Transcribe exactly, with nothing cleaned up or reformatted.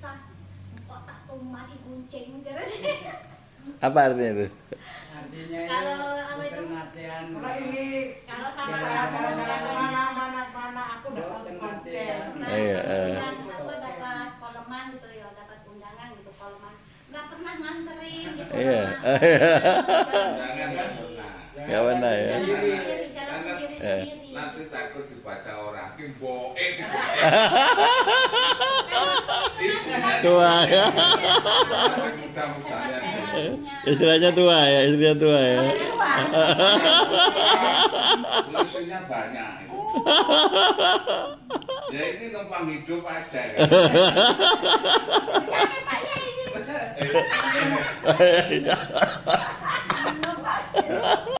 susah. Kok tak tumati kuncing. Apa artinya itu? Artinya Kalau apa itu? Pengertian. Kalau ini Kalau sama saya jalan-jalan kemana mana mana aku dapat konten. Nah, Iya, eh. aku dapat koleman gitu ya, dapat undangan gitu koleman. Nggak pernah nganterin gitu. Iya. Jangan nggak pernah. Nggak pernah ya. Jalan sendiri, jalan Jangan. sendiri Eh. sendiri. Nanti takut dibaca orang, kimboe gitu. Tua ya. Masih muda-mudanya. Istilahnya tua ya, istilahnya tua ya. Solusinya banyak. Ya ini numpang hidup aja kan. Pak Yai ini.